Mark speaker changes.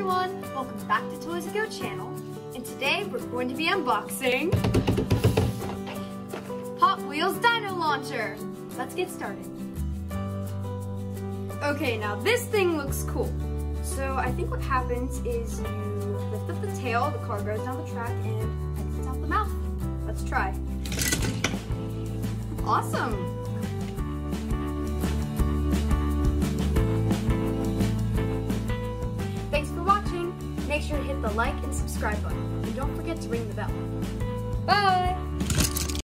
Speaker 1: everyone, welcome back to Toys Go channel, and today we're going to be unboxing Hot Wheels Dino Launcher. Let's get started. Okay, now this thing looks cool. So I think what happens is you lift up the tail, the car goes down the track, and exits out the mouth. Let's try. Awesome! Thanks for watching. Make sure to hit the like and subscribe button. And don't forget to ring the bell. Bye!